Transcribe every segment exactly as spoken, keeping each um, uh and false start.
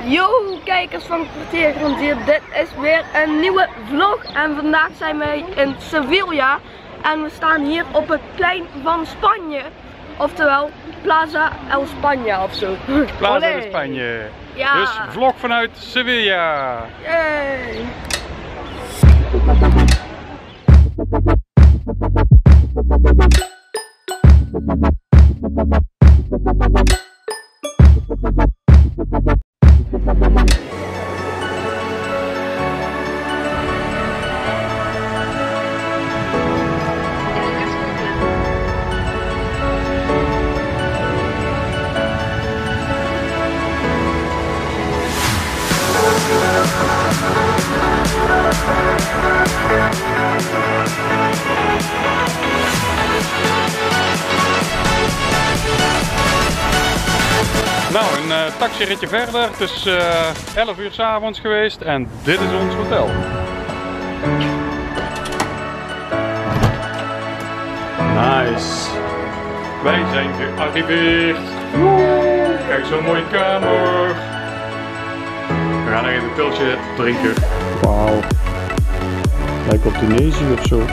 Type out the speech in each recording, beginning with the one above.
Yo kijkers van Kwartiergrond hier, dit is weer een nieuwe vlog en vandaag zijn wij in Sevilla en we staan hier op het plein van Spanje, oftewel Plaza El España ofzo. Plaza de Spanje. Ja. Dus vlog vanuit Sevilla. Yay. Nou, een uh, taxiritje verder. Het is uh, elf uur 's avonds geweest en dit is ons hotel. Nice. Wij zijn gearriveerd. Kijk, zo'n mooie kamer. We gaan nog even een pilsje drinken. Wauw. Lijkt op Tunesië of zo.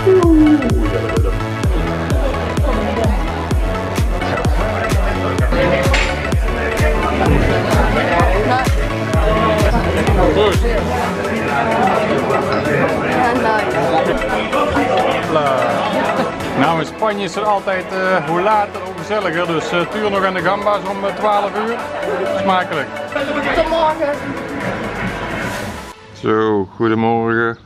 Goed. Nou, in Spanje is het altijd uh, hoe later hoe gezelliger, dus uh, tuur nog aan de gamba's om uh, twaalf uur. Smakelijk. Goedemorgen. Zo, goedemorgen.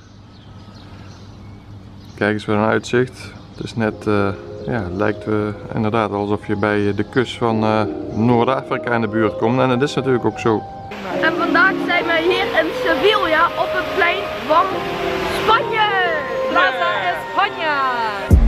Kijk eens wat een uitzicht. Het is net, uh, ja, het lijkt uh, inderdaad alsof je bij de kust van uh, Noord-Afrika in de buurt komt. En dat is natuurlijk ook zo. En vandaag zijn we hier in Sevilla op het plein van Spanje. Plaza España.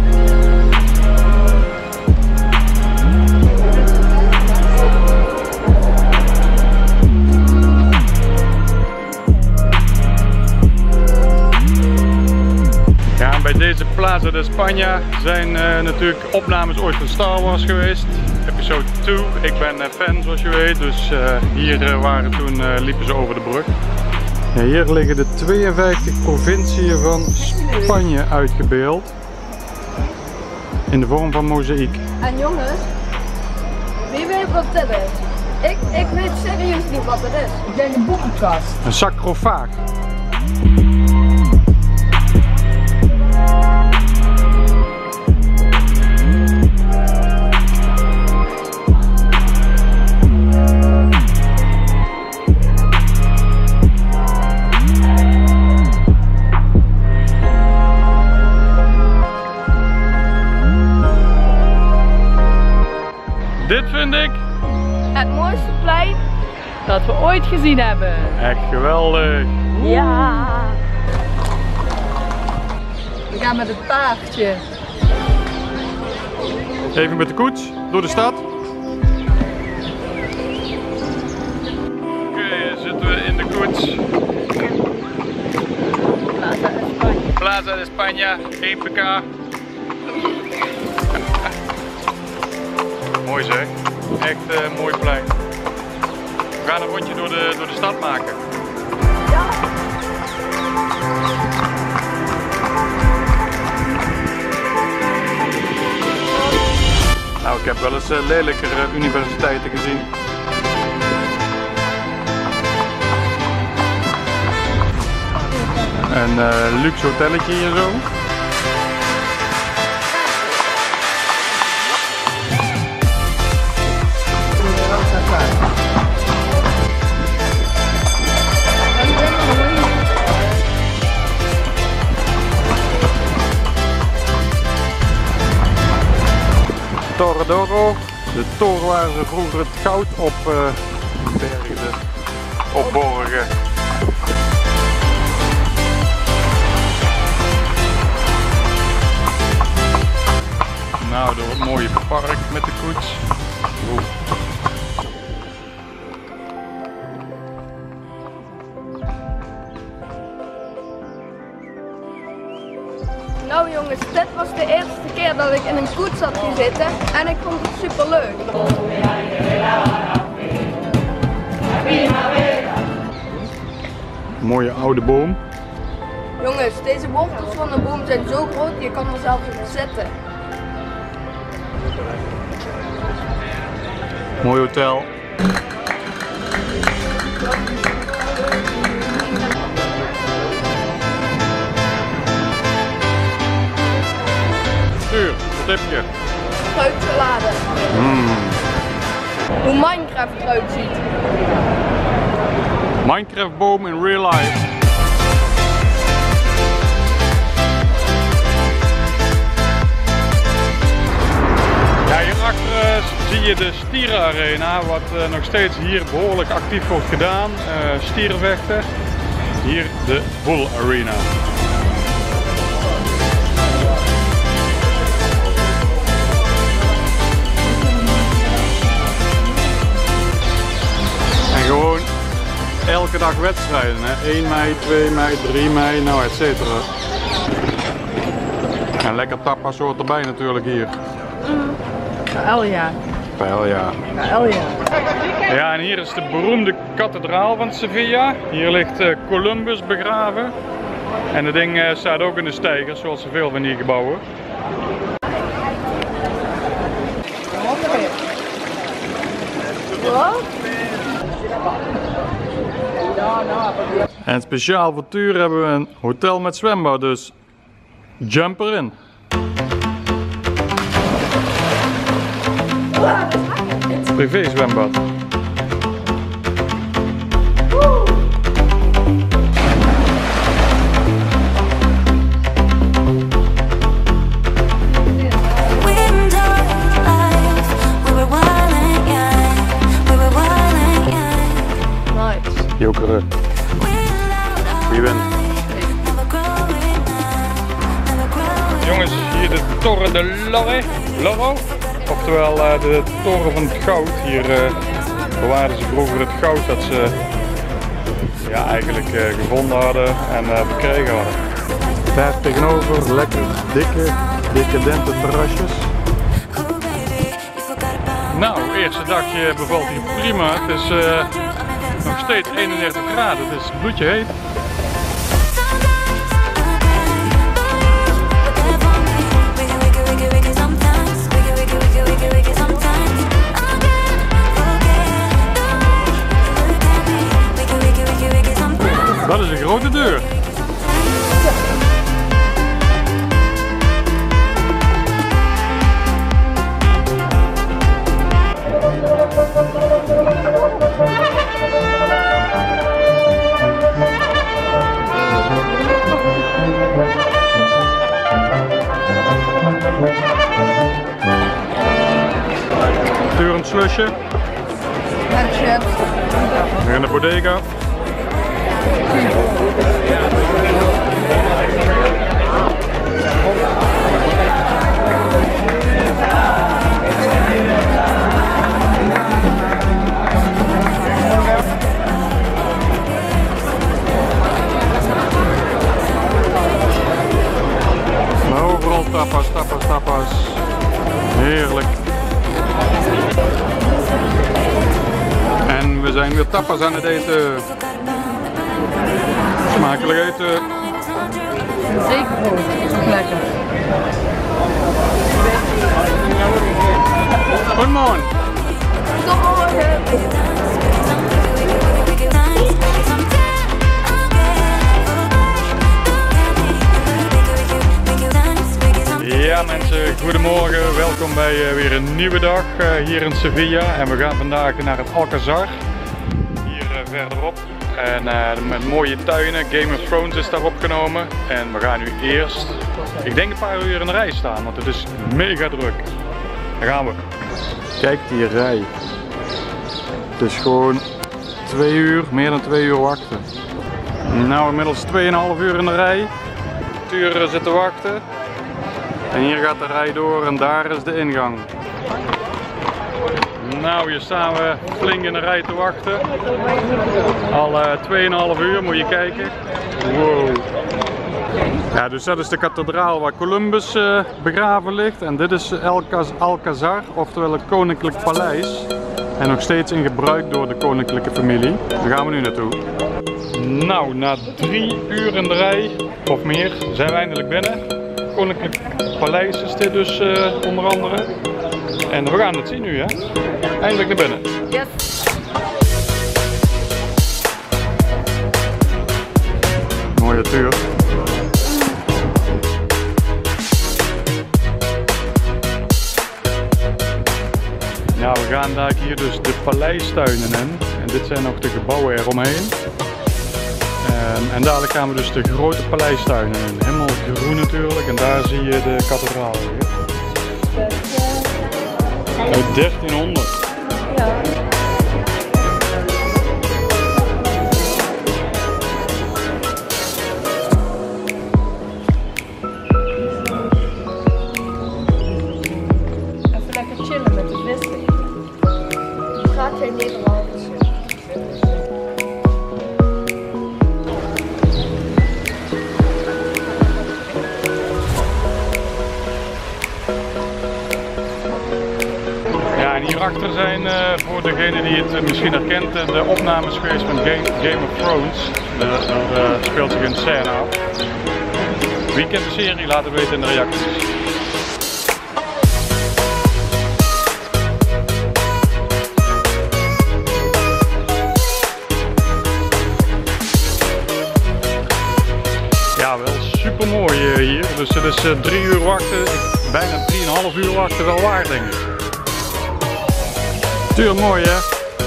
Ja, bij deze Plaza de España zijn uh, natuurlijk opnames ooit van Star Wars geweest. Episode twee. Ik ben uh, fan zoals je weet, dus uh, hier uh, waren toen uh, liepen ze over de brug. Ja, hier liggen de tweeënvijftig provinciën van Spanje uitgebeeld. In de vorm van mozaïek. En jongens, wie weet wat dit is? Ik, ik weet serieus niet wat het is. Ik denk een boekenkast. Een sarcofaag. Dit vind ik het mooiste plein dat we ooit gezien hebben. echt geweldig. Ja. We gaan met het paardje. Even met de koets door de stad. Oké, zitten we in de koets. Plaza España. Plaza de España, één pk. Mooi zeg, echt een uh, mooi plein. We gaan een rondje door de, door de stad maken. Ja. Nou, ik heb wel eens uh, lelijkere universiteiten gezien. Een uh, luxe hotelletje hier zo. Torre d'Oro, de toren waar ze vroeger het goud op uh, bergden, opborgen. Nou, door het mooie park met de koets. Oeh. Nou jongens, dit was de eerste keer dat ik in een koets had gezeten en ik vond het super leuk. mooie oude boom. Jongens, deze wortels van de boom zijn zo groot, je kan er zelfs op zitten. Mooi hotel. Stuur, wat heb je? Fruitsalade. Mm. Hoe Minecraft eruit ziet. Minecraft boom in real life. Ja, hierachter uh, zie je de stierenarena, wat uh, nog steeds hier behoorlijk actief wordt gedaan. Uh, stierenvechten. Hier de Bull Arena. En gewoon elke dag wedstrijden, hè? één mei, twee mei, drie mei, nou et cetera. En lekker tapas hoort erbij natuurlijk hier. Paella. Paella. Paella. Ja, en hier is de beroemde kathedraal van Sevilla. Hier ligt uh, Columbus begraven. En het ding uh, staat ook in de steigers, zoals zoveel van die gebouwen. En speciaal voor Tuur hebben we een hotel met zwembad, dus jump erin. Privé zwembad. Joker. Wie wint? Jongens, hier de Torre de Lorre. Loro. Oftewel uh, de toren van het goud. Hier uh, bewaarden ze vroeger het goud dat ze ja, eigenlijk uh, gevonden hadden en uh, verkregen hadden. Daar tegenover lekker dikke, decadente terrasjes. Nou, eerste dagje bevalt hier prima. Het is uh, nog steeds eenendertig graden, het is bloedje heet. Dat is een grote deur. Deur een slusje. En chips. Weer in de bodega. Maar overal tapas, tapas, tapas. Heerlijk. En we zijn weer tapas aan het eten. Smakelijk eten. Zeker goed. Lekker. Goedemorgen. Ja mensen, goedemorgen. Welkom bij uh, weer een nieuwe dag uh, hier in Sevilla. En we gaan vandaag naar het Alcazar. Hier uh, verderop. En uh, met mooie tuinen, Game of Thrones is daar opgenomen. En we gaan nu eerst, ik denk een paar uur in de rij staan, want het is mega druk. Daar gaan we. Kijk die rij. Het is gewoon twee uur, meer dan twee uur wachten. Nou, inmiddels tweeënhalf uur in de rij. Uren zitten wachten. En hier gaat de rij door en daar is de ingang. Nou, hier staan we flink in de rij te wachten. Al uh, tweeënhalf uur, moet je kijken. Wow. Ja, dus dat is de kathedraal waar Columbus uh, begraven ligt. En dit is Alcazar, oftewel het Koninklijk Paleis. En nog steeds in gebruik door de koninklijke familie. Daar gaan we nu naartoe. Nou, na drie uur in de rij, of meer, zijn we eindelijk binnen. Koninklijk Paleis is dit dus uh, onder andere. En we gaan het zien nu, hè. Eindelijk naar binnen. Yes. Mooie deur. Nou, we gaan daar hier dus de paleistuinen in. En dit zijn ook de gebouwen eromheen. En, en dadelijk gaan we dus de grote paleistuinen in. Helemaal groen natuurlijk. En daar zie je de kathedraal liggen. Uit dertienhonderd. Ja. Even lekker chillen met de vissen. Gaat geen Nederlands. Ja, en hierachter zijn uh, voor degene die het uh, misschien herkent uh, de opnames geweest van Game, Game of Thrones. Dat uh, speelt zich in scène af. Wie kent de serie? Laat het weten in de reacties. Ja, wel super mooi uh, hier. Dus het is uh, drie uur wachten, bijna drieënhalf uur wachten wel waard, denk ik. Tuur mooi, hè?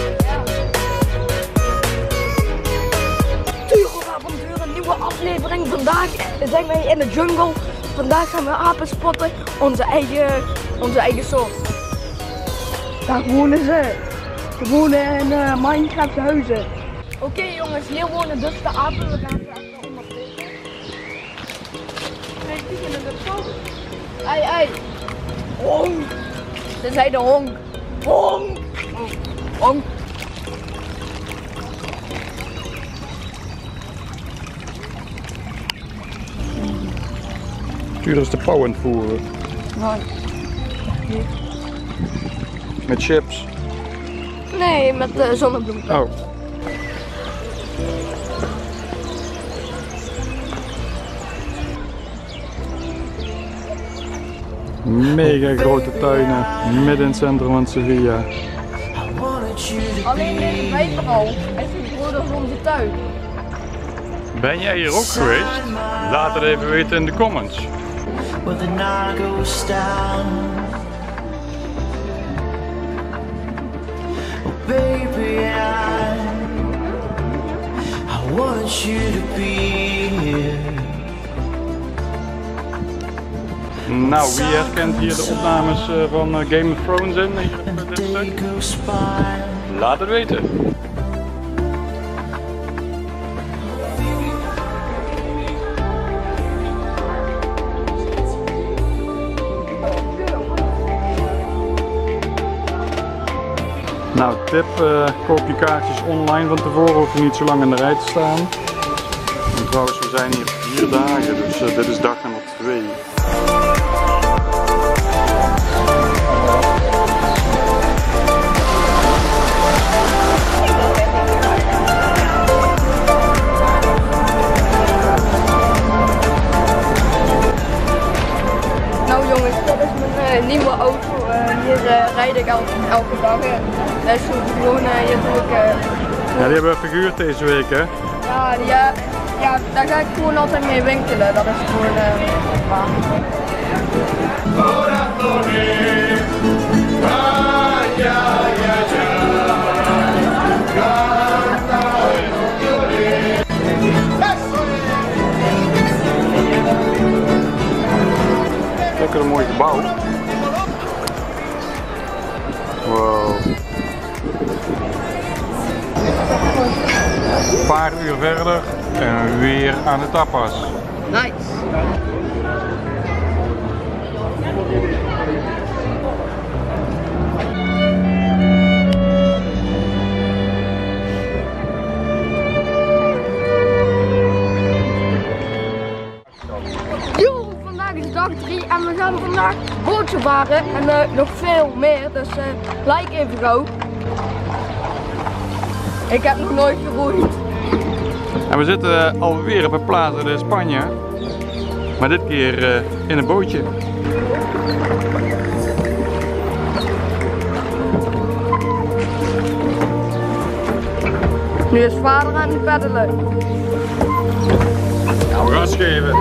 Tuuravontuur, een nieuwe aflevering. Vandaag zijn wij in de jungle. Vandaag gaan we apen spotten. Onze eigen, onze eigen soort. Daar wonen ze. Ze wonen in uh, Minecraft huizen. Oké okay, jongens, hier wonen dus de apen. We gaan ze even ondersteken. Kijk, die zijn in de zon. Ei, ei. Honk. Ze zijn de honk. Honk. Honk. Tuur is de pauw aan het voeren. Nice. Met chips. Nee, met uh, zonnebloem. Oh. Mega grote tuinen midden in het centrum van Sevilla. Alleen deze bijgebouw is zo groot als onze tuin. Ben jij hier ook geweest? Laat het even weten in de comments. Nou, wie herkent hier de opnames van Game of Thrones in? Hier op dit stuk? Laat het weten. Nou, tip, uh, koop je kaartjes online van tevoren, hoef je niet zo lang in de rij te staan. En trouwens, we zijn hier vier dagen, dus uh, dit is dag nummer twee. Nou jongens, dat is mijn uh, nieuwe auto. Uh, hier uh, rijd ik elke, elke dag. Uh. Dat is gewoon, uh, hier doe ik... Uh, ja, die hebben we verhuurd deze week, hè? Ja, die, uh, ja, daar ga ik gewoon altijd mee winkelen. Dat is gewoon... Uh, Lekker een mooi gebouw. Wow. Een paar uur verder en weer aan de tapas. nice. Yo, vandaag is dag drie en we gaan vandaag bootje varen en uh, nog veel meer, dus uh, like even gauw. Ik heb nog nooit geroeid. En we zitten alweer op een Plaza de Spanje. Maar dit keer uh, in een bootje. Nu is vader aan het peddelen. Ja, we gaan geven.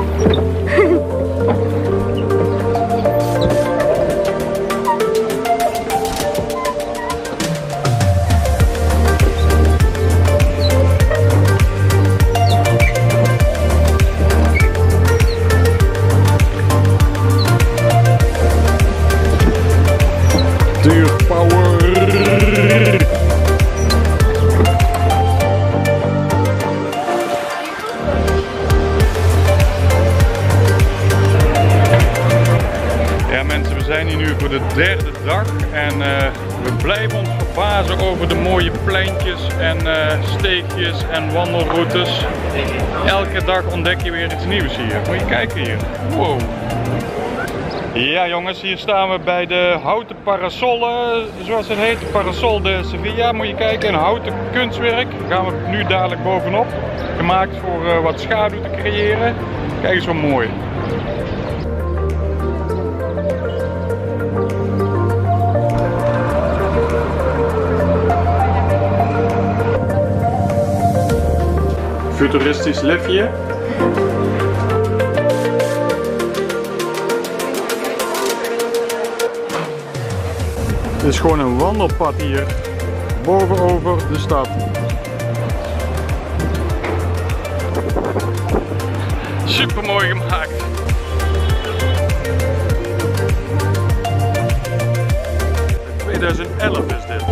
Voor de derde dag en uh, we blijven ons verbazen over de mooie pleintjes en uh, steegjes en wandelroutes. Elke dag ontdek je weer iets nieuws hier. Moet je kijken hier. Wow. Ja jongens, hier staan we bij de houten parasollen, zoals het heet, Parasol de Sevilla. Moet je kijken, een houten kunstwerk. Daar gaan we nu dadelijk bovenop. Gemaakt voor uh, wat schaduw te creëren. Kijk eens wat mooi. Futuristisch lifje. Het is gewoon een wandelpad hier bovenover de stad. Super mooi gemaakt. tweeduizend elf is dit.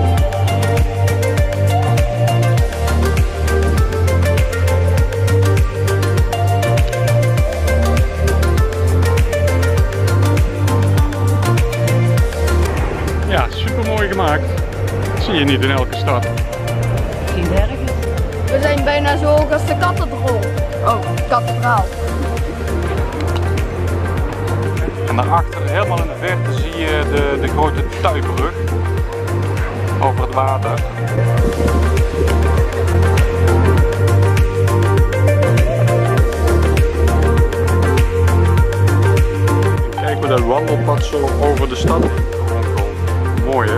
Ja, super mooi gemaakt. Dat zie je niet in elke stad. Misschien nergens. We zijn bijna zo hoog als de kathedraal. Oh, kathedraal. En daarachter, helemaal in de verte, zie je de, de grote Tuibrug over het water. Kijk hoe dat wandelpad zo over de stad rondkomt. Mooi hè?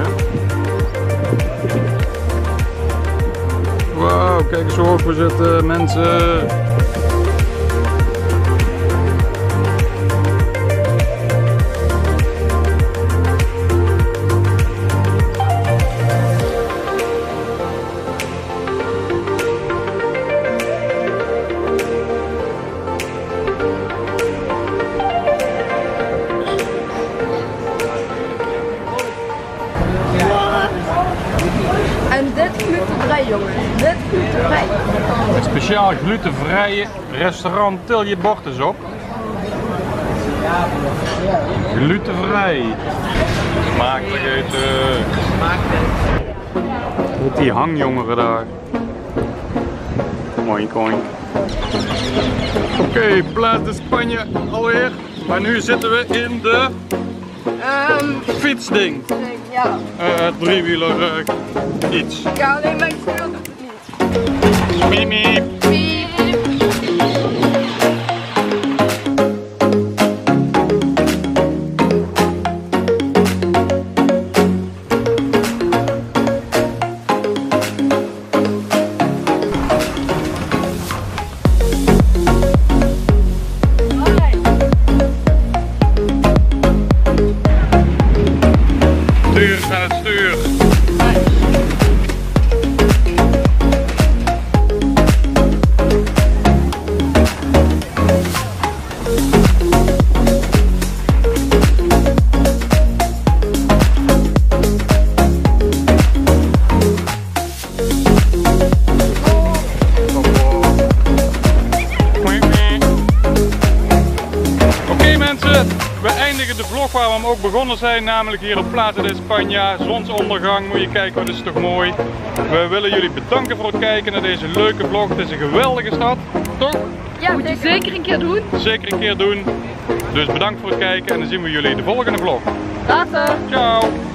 Wauw, kijk eens hoe hoog we zitten mensen. En dit glutenvrij jongens, dit glutenvrij. Een speciaal glutenvrije restaurant, til je bord eens op. Glutenvrij. Smakelijk eten. Met die hangjongeren daar. Oink oink. Oké, okay, Plaza de Spanje alweer. Maar nu zitten we in de Um, fietsding. ja. Uh, driewieler uh, iets. Ja, alleen mijn stuur doet het niet. Miep miep. Piep. Stuur aan het stuur. Oké mensen, we eindigen de vlog waar we hem ook begonnen zijn, namelijk hier op Plaza de Spanje. Zonsondergang, moet je kijken, wat is toch mooi. We willen jullie bedanken voor het kijken naar deze leuke vlog. Het is een geweldige stad, toch? Ja, Moet je zeker een keer doen. Zeker een keer doen. Dus bedankt voor het kijken en dan zien we jullie in de volgende vlog. Later. Ciao!